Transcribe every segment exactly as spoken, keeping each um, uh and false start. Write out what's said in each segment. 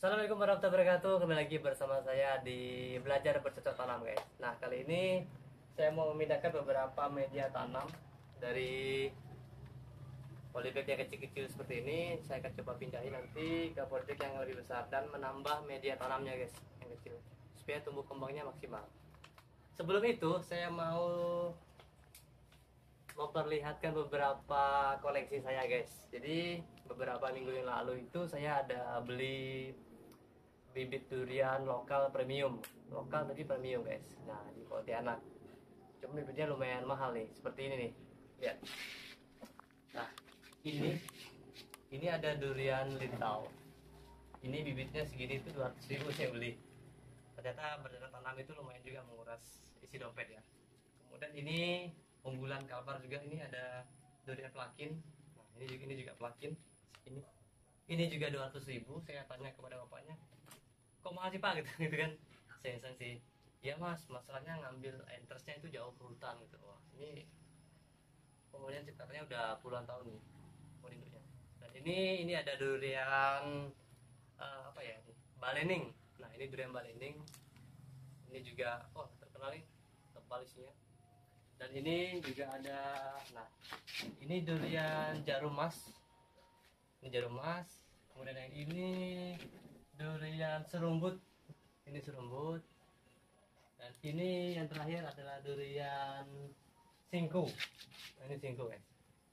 Assalamualaikum warahmatullahi wabarakatuh. Kembali lagi bersama saya di belajar bercocok tanam, guys. Nah, kali ini saya mau memindahkan beberapa media tanam dari polybag yang kecil-kecil seperti ini. Saya akan coba pindahin nanti ke polybag yang lebih besar dan menambah media tanamnya, guys, yang kecil, supaya tumbuh kembangnya maksimal. Sebelum itu, saya mau memperlihatkan beberapa koleksi saya, guys. Jadi beberapa minggu yang lalu itu saya ada beli bibit durian lokal premium, lokal tapi premium, guys. Nah, di Pontianak. Cuma bibitnya lumayan mahal nih, seperti ini nih. Lihat. Nah, ini ini ada durian lintau. Ini bibitnya segini itu dua ratus ribu saya beli. Ternyata bercocok tanam itu lumayan juga menguras isi dompet ya. Kemudian ini unggulan Kalbar juga, ini ada durian plakin. Nah, ini juga ini juga plakin. Ini ini juga dua ratus ribu. Saya tanya kepada bapaknya, kok mahal sih pak, gitu, gitu kan. Saya sih, ya mas, masalahnya ngambil entersnya itu jauh ke hutan gitu. Wah, ini pokoknya katanya udah puluhan tahun nih induknya. Dan ini ini ada durian uh, apa ya, balening. Nah, ini durian balening. Ini juga, oh terkenal nih, tebal isinya. Dan ini juga ada, nah ini durian jarum mas. Ini jarum mas. Kemudian yang ini durian serumbut. Ini serumbut. Dan ini yang terakhir adalah durian singku. Nah, ini singku, guys.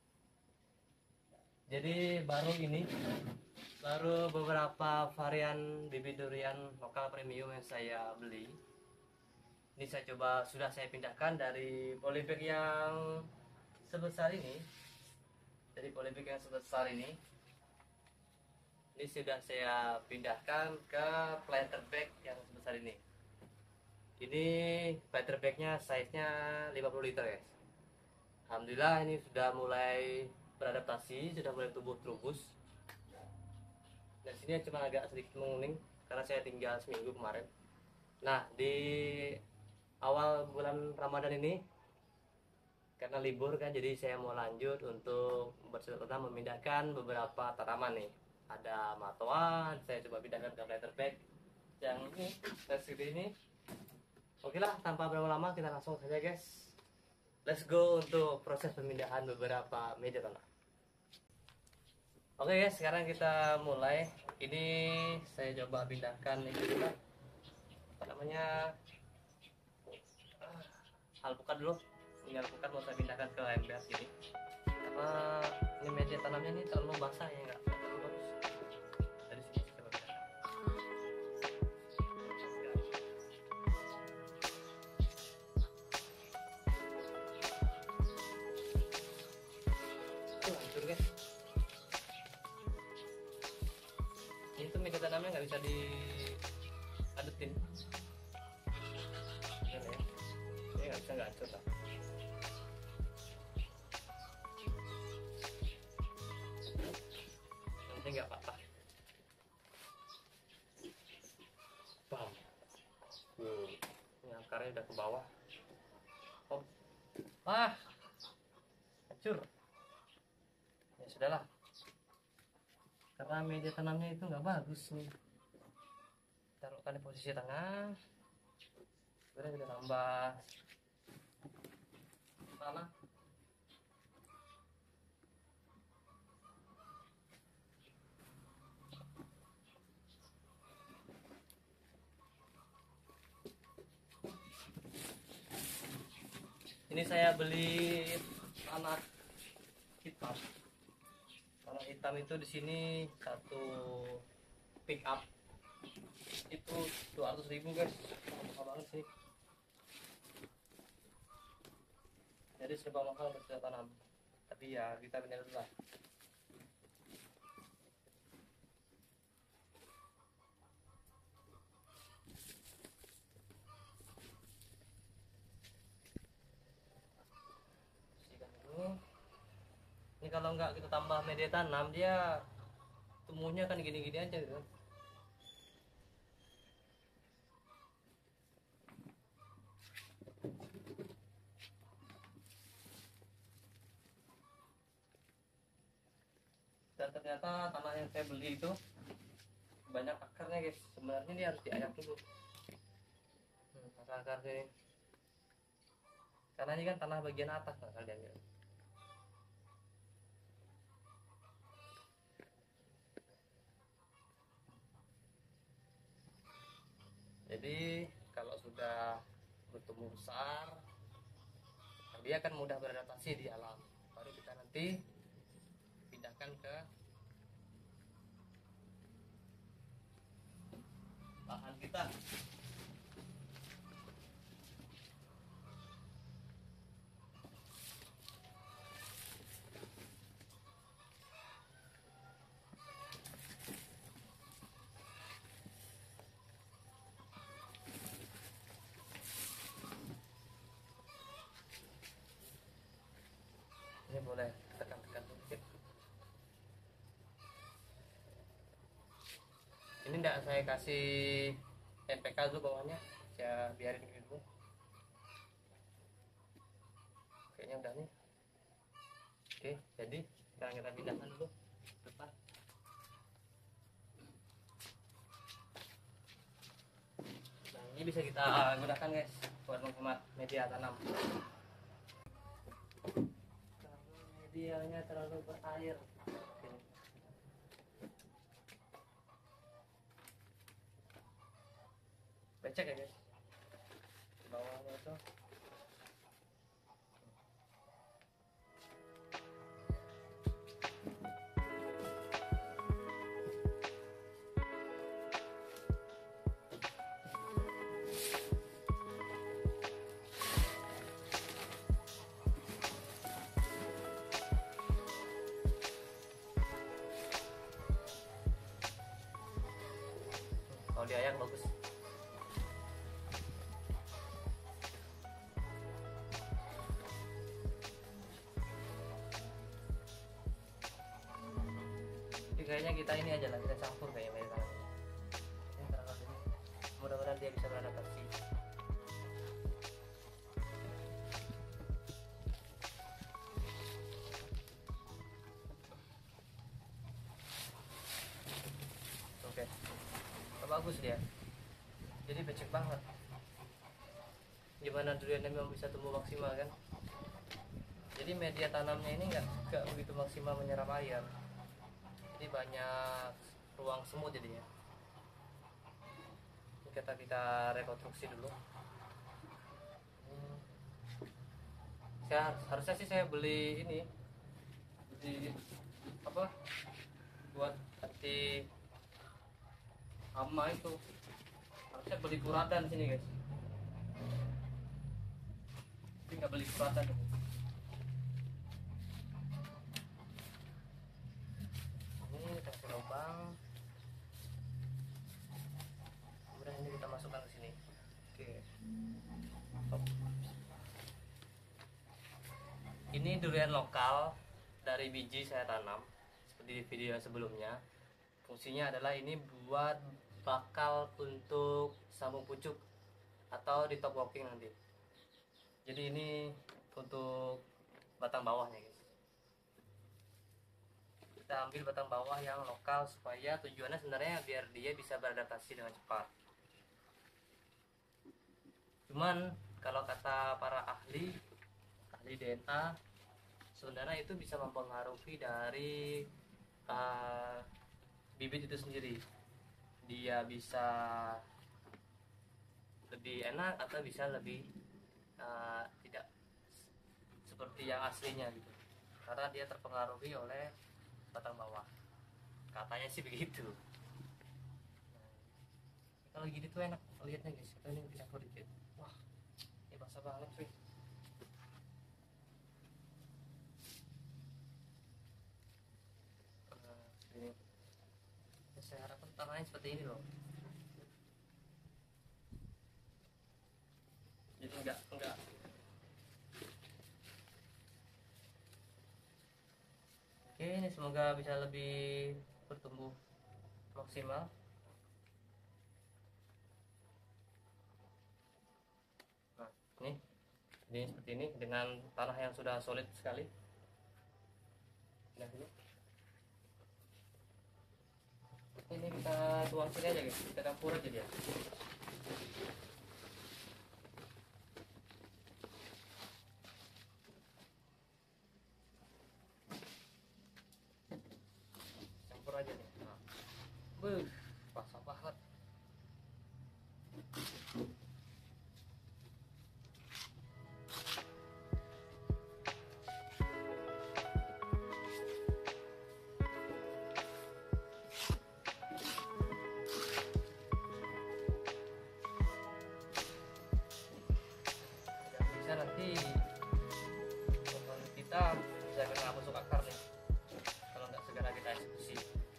Jadi baru ini baru beberapa varian bibit durian lokal premium yang saya beli. Ini saya coba, sudah saya pindahkan dari polybag yang sebesar ini. Dari polybag yang sebesar ini ini sudah saya pindahkan ke planter bag yang sebesar ini. Ini planter bagnya size nya lima puluh liter, guys. Alhamdulillah ini sudah mulai beradaptasi, sudah mulai tumbuh terubus. Dan sini cuma agak sedikit menguning karena saya tinggal seminggu kemarin. Nah, di awal bulan Ramadan ini karena libur kan, jadi saya mau lanjut untuk bercocok tanam, memindahkan beberapa tanaman nih. Ada matoan, saya coba pindahkan ke planter bag yang ini, seperti ini. Oke lah, tanpa berlama-lama kita langsung saja, guys. Let's go untuk proses pemindahan beberapa media tanam. Oke guys, sekarang kita mulai. Ini saya coba pindahkan ini dulu, apa namanya, alpukat dulu. Ini alpukat mau saya pindahkan ke ember sini karena ini media tanamnya ini terlalu basah ya, enggak terlalu bagus. Dari sini coba pindahkan. Tuh, hancur, guys. Ini tuh media tanamnya nggak bisa diadetin. Ini ya, ini nggak bisa, nggak hancur lah. Nanti nggak patah. Bam. Hmm. Ini akarnya udah ke bawah. Oh. Ah, hancur. Ya sudahlah. Karena media tanamnya itu nggak bagus nih. Taruhkan di posisi tengah. Kemudian kita tambah tanah. Ini saya beli tanah hitam. Tanah hitam itu di sini satu pick up itu dua ratus ribu, guys. Mahal banget sih. Jadi serba mahal untuk kita tanam. Tapi ya kita benar dulu lah. Bersihkan dulu. Ini kalau nggak kita tambah media tanam, dia tumbuhnya kan gini-gini aja gitu. Dan ternyata tanah yang saya beli itu banyak akarnya guys. Sebenarnya ini harus diayak dulu. Hmm, akar-akar sini. Karena ini kan tanah bagian atas nah, kalian ya. Jadi kalau sudah bertumbuh besar, dia akan mudah beradaptasi di alam. Baru kita nanti pindahkan ke lahan kita. Ini boleh tekan-tekan sedikit. Ini enggak saya kasih N P K dulu bawahnya, saya biarin gitu dulu. Kayaknya udah nih. Oke, jadi sekarang kita pindahkan dulu depan. Nah, ini bisa kita gunakan guys buat menghemat media tanam. Medianya terlalu berair. Oke. Becek ya guys, bawahnya itu. Kalau diayak bagus. Jadi kayaknya kita ini aja lah, kita campur kayaknya media tanamnya. Ini terlalu ini. Mudah-mudahan dia bisa beradaptasi. Oke, bagus dia. Jadi becek banget. Gimana duriannya memang bisa tumbuh maksimal kan? Jadi media tanamnya ini nggak nggak begitu maksimal menyerap air. Jadi banyak ruang semut jadinya. Ini kita kita rekonstruksi dulu. Hmm. Saya harusnya sih saya beli ini, beli apa? Buat anti hama itu. Harusnya beli kuratan sini guys. Tapi nggak beli kuratan. Ini kita kasih lubang. Kemudian ini kita masukkan ke sini. Oke. Stop. Ini durian lokal dari biji saya tanam seperti di video sebelumnya. Fungsinya adalah ini buat bakal untuk sambung pucuk atau di top walking nanti. Jadi ini untuk batang bawahnya guys. Kita ambil batang bawah yang lokal supaya tujuannya sebenarnya biar dia bisa beradaptasi dengan cepat. Cuman kalau kata para ahli ahli D N A, sebenarnya itu bisa mempengaruhi dari uh, bibit itu sendiri. Dia bisa lebih enak atau bisa lebih uh, tidak seperti yang aslinya gitu, karena dia terpengaruhi oleh batang bawah, katanya sih begitu. Nah, kalau gini tuh enak lihatnya guys. Kita ini dicampur dikit. Wah, ini basah banget cuy. Nah, ini saya harapkan tanahnya seperti ini loh. Jadi enggak enggak oke, ini semoga bisa lebih bertumbuh maksimal. Nah, ini ini seperti ini dengan tanah yang sudah solid sekali. Nah, ini Ini kita tuang sini aja guys, kita campur aja dia. Campur aja nih. Nah. Buh, basah banget. Nanti pohon kita bisa kena busuk akar nih kalau nggak segera kita eksekusi.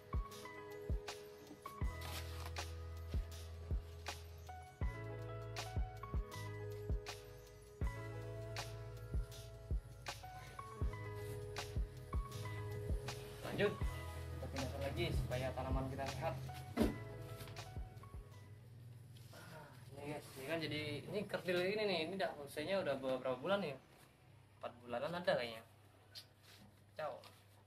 Lanjut kita pindahkan lagi supaya tanaman kita sehat. Ini kan jadi ini kerdil ini nih, ini udah usianya udah beberapa bulan nih, empat bulanan ada kayaknya. Ciao.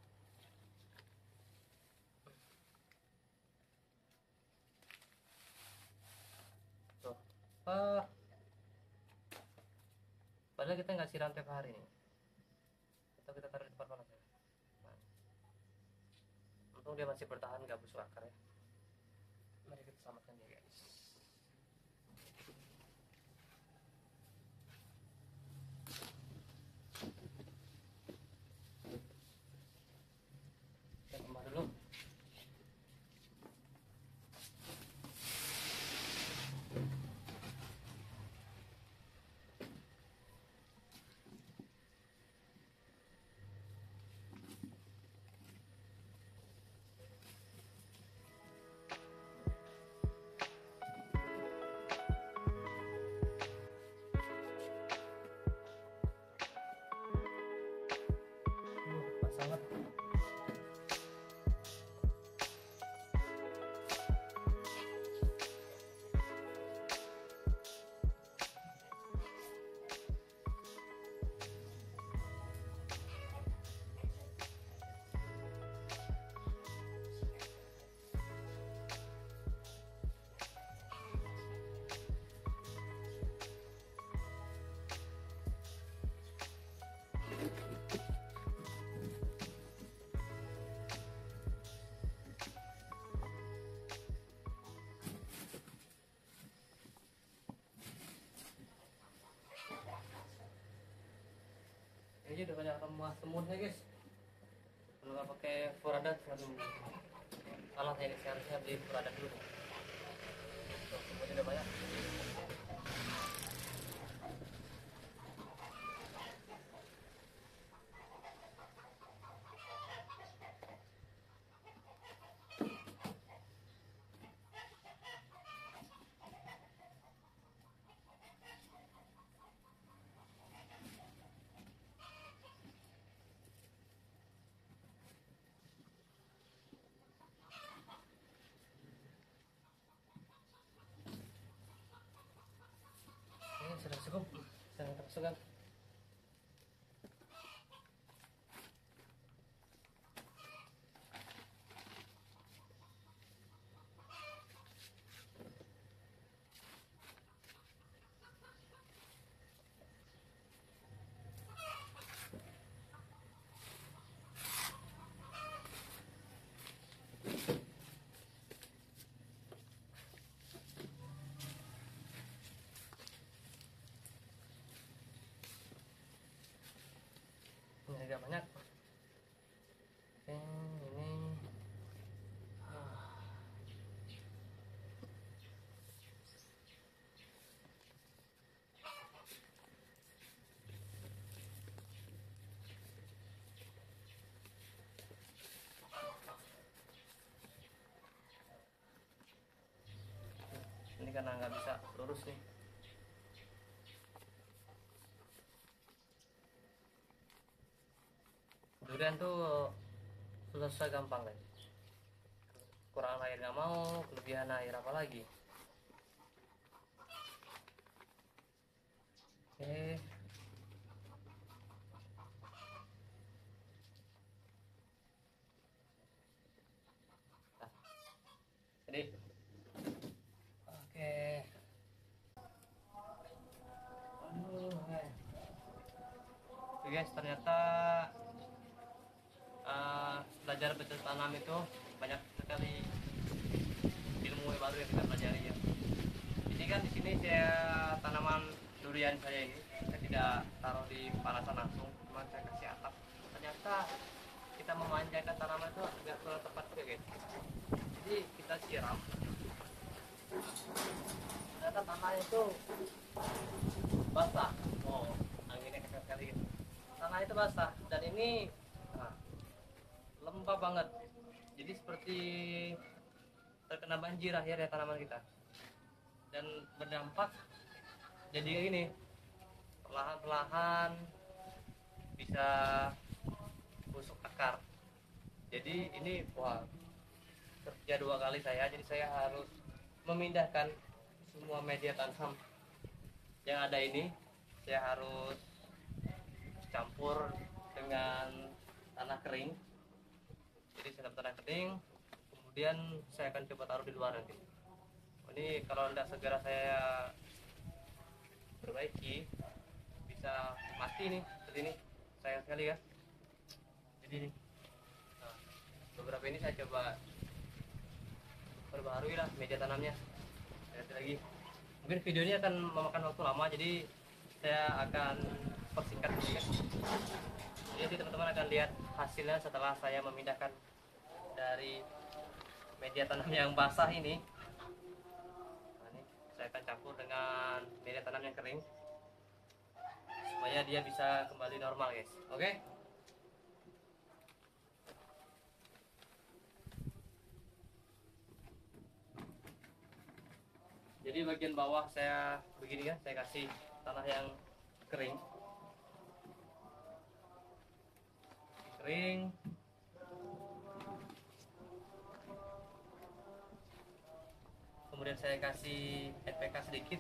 Tuh, ah. Padahal kita nggak siram tiap hari nih. Atau kita taruh di tempat panas ya. Nah. Untung dia masih bertahan, nggak busuk akar ya. Mari kita selamatkan dia guys. Dulu. Pas banget. Ini udah banyak remah semutnya guys. Kalau nggak pakai furadat, aduh, salah saya ini, seharusnya beli furadat dulu. Tuh, semutnya udah banyak. Ini sudah cukup, sudah termasukkan. Ini agak banyak. Oke, ini ah. Ini karena nggak bisa lurus nih. Durian tuh susah gampang kan, kurang air nggak mau, kelebihan air apa lagi. Oke, nah, guys, ternyata uh, belajar bercocok tanam itu banyak sekali ilmu baru yang kita pelajari ya. Ini kan di sini saya tanaman durian saya ini saya tidak taruh di panasan langsung, cuma saya kasih atap. Ternyata kita memanjakan tanaman itu agak kurang tepat juga guys. Jadi kita siram, ternyata tanahnya itu basah. Oh, anginnya kencang sekali gitu. Tanah itu basah dan ini nah, lembab banget. Jadi seperti terkena banjir akhirnya tanaman kita. Dan berdampak jadi kayak gini. Perlahan-perlahan bisa busuk akar. Jadi ini wah, kerja dua kali saya. Jadi saya harus memindahkan semua media tanam yang ada ini, saya harus campur dengan tanah kering. Jadi saya dapat tanah kering, kemudian saya akan coba taruh di luar nanti. Ini kalau tidak segera saya perbaiki bisa mati nih seperti ini, sayang sekali ya. Jadi ini nah, beberapa ini saya coba perbaharui lah media tanamnya. Lihat lagi, mungkin video ini akan memakan waktu lama, jadi saya akan persingkat sedikit. Jadi teman-teman akan lihat hasilnya setelah saya memindahkan dari media tanam yang basah ini. Nah, ini saya akan campur dengan media tanam yang kering supaya dia bisa kembali normal guys. Oke, jadi bagian bawah saya begini ya, saya kasih tanah yang kering kering kemudian saya kasih N P K sedikit.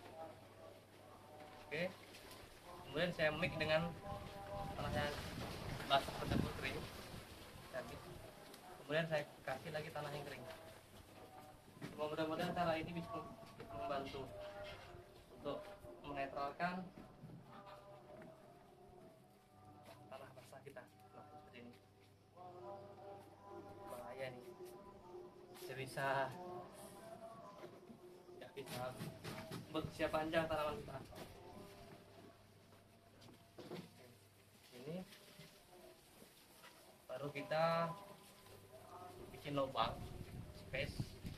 Oke, kemudian saya mix dengan tanah yang basah bercampur kering, kemudian saya kasih lagi tanah yang kering. Mudah-mudahan cara ini bisa membantu untuk menetralkan tanah basah kita. Nah, seperti ini bahaya nih, bisa ya bisa berusia panjang tanaman kita. Ini baru kita bikin lubang space.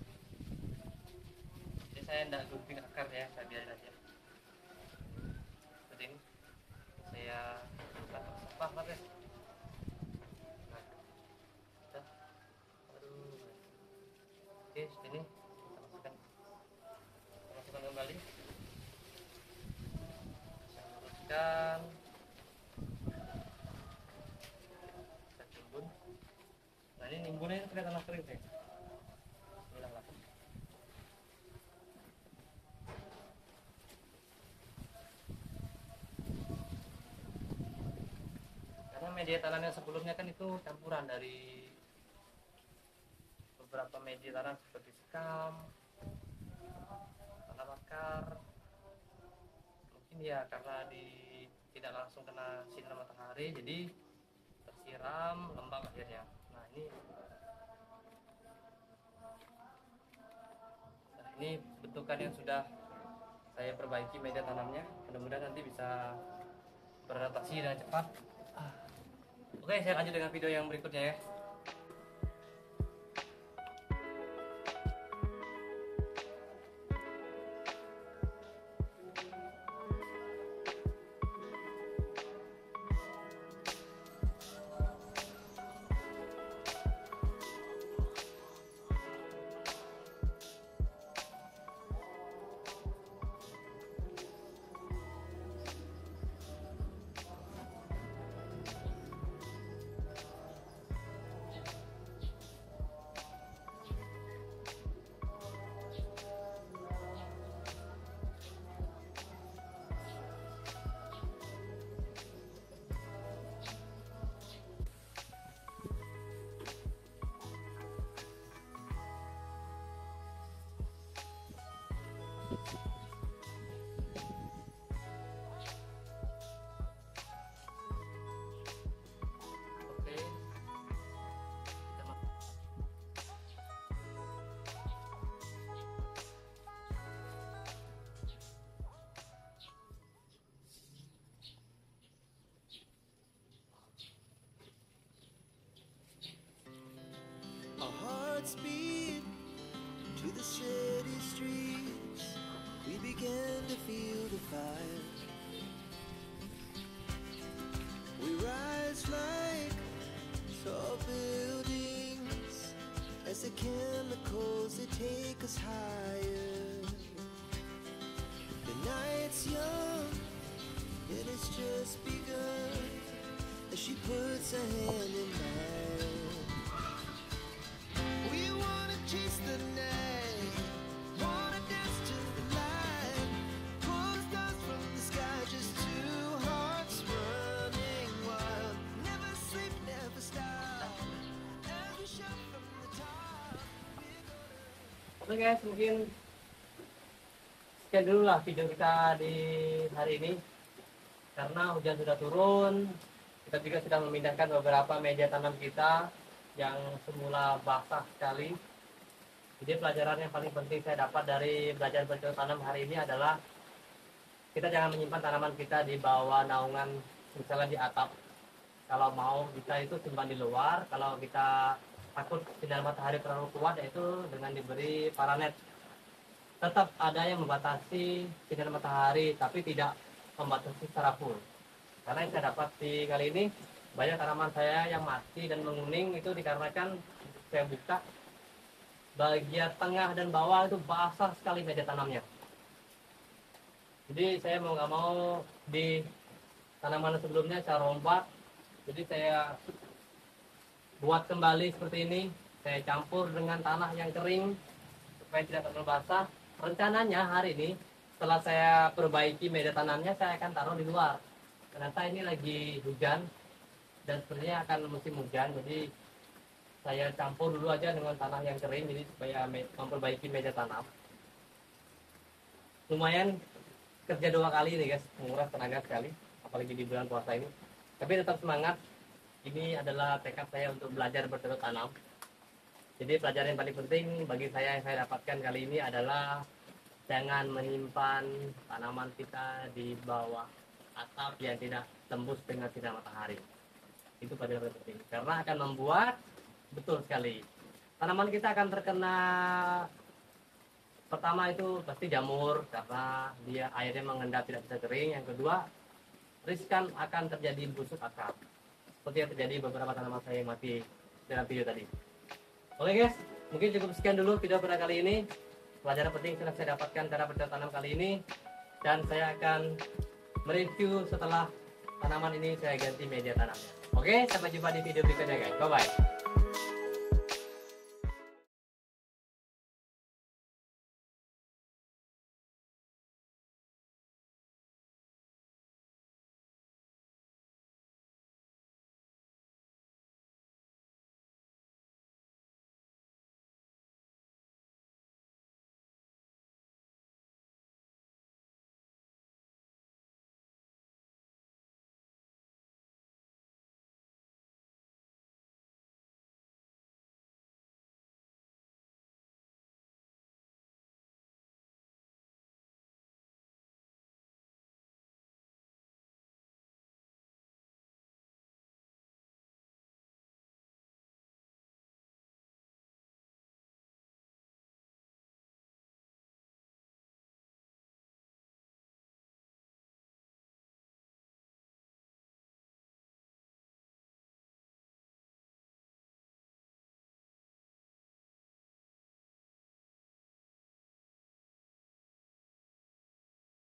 Jadi saya tidak gunting akar ya, saya biarin aja seperti ini. Saya bukan sampah ya. Nah, kita, aduh, oke sini kita masukkan, kita masukkan kembali. Saya luruskan, kita timbun. Nah ini nimbunnya ini pakai tanah kering deh. Bismillah. Karena media tanam yang sebelumnya kan itu campuran dari beberapa media tanam seperti sekam, tanah bakar. Mungkin ya karena di tidak langsung kena sinar matahari, jadi tersiram lembab akhirnya. Nah ini, nah ini bentukan yang sudah saya perbaiki media tanamnya. Mudah-mudahan nanti bisa beradaptasi dengan cepat. Oke, saya lanjut dengan video yang berikutnya ya. Godspeed to the city streets. We began to feel the fire. We rise like tall buildings as the chemicals they take us higher. The night's young and it's just begun as she puts her hand in mine. We wanna chase the night, wanna dance to the light, pull stars from the sky, just two hearts running wild. Never sleep, never stop, every shot from the top. Oke guys, mungkin sekian dulu lah video kita di hari ini. Karena hujan sudah turun, kita juga sudah memindahkan beberapa meja tanam kita yang semula basah sekali. Jadi pelajaran yang paling penting saya dapat dari belajar bercocok tanam hari ini adalah kita jangan menyimpan tanaman kita di bawah naungan, misalnya di atap. Kalau mau kita itu simpan di luar. Kalau kita takut sinar matahari terlalu kuat, yaitu dengan diberi paranet. Tetap ada yang membatasi sinar matahari, tapi tidak membatasi secara full. Karena yang saya dapat di kali ini, banyak tanaman saya yang mati dan menguning itu dikarenakan saya buka bagian tengah dan bawah itu basah sekali media tanamnya. Jadi saya mau nggak mau di tanaman sebelumnya saya rompak. Jadi saya buat kembali seperti ini. Saya campur dengan tanah yang kering supaya tidak terlalu basah. Rencananya hari ini setelah saya perbaiki media tanamnya, saya akan taruh di luar. Ternyata ini lagi hujan dan sepertinya akan musim hujan, jadi saya campur dulu aja dengan tanah yang kering, jadi supaya memperbaiki media tanam. Lumayan kerja dua kali nih guys, menguras tenaga sekali, apalagi di bulan puasa ini. Tapi tetap semangat. Ini adalah tekad saya untuk belajar bercocok tanam. Jadi pelajaran yang paling penting bagi saya yang saya dapatkan kali ini adalah jangan menyimpan tanaman kita di bawah atap yang tidak tembus dengan sinar matahari. Itu pelajaran penting karena akan membuat, betul sekali, tanaman kita akan terkena, pertama itu pasti jamur karena dia airnya mengendap tidak bisa kering. Yang kedua, riskan akan terjadi busuk akar seperti yang terjadi beberapa tanaman saya yang mati dalam video tadi. Oke guys, mungkin cukup sekian dulu video pada kali ini. Pelajaran penting sudah saya dapatkan cara bercocok tanam kali ini, dan saya akan mereview setelah tanaman ini saya ganti media tanamnya. Oke, sampai jumpa di video berikutnya guys. Bye bye.